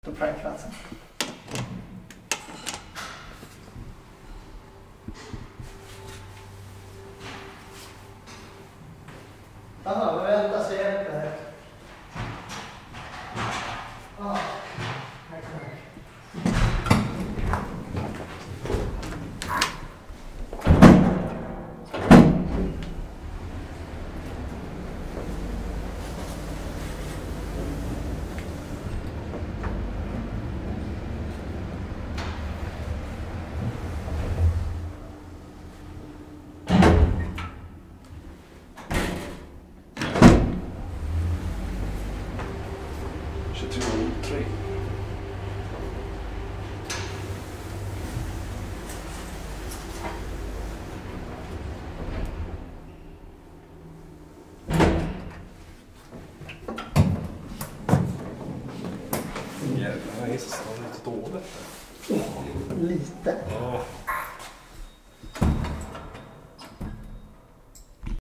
på prankplatsen. Jaha, vi väntar så hjälper det. Ja, här kommer jag. Jävlar, jag är så lite dåligt. Lite. Ja.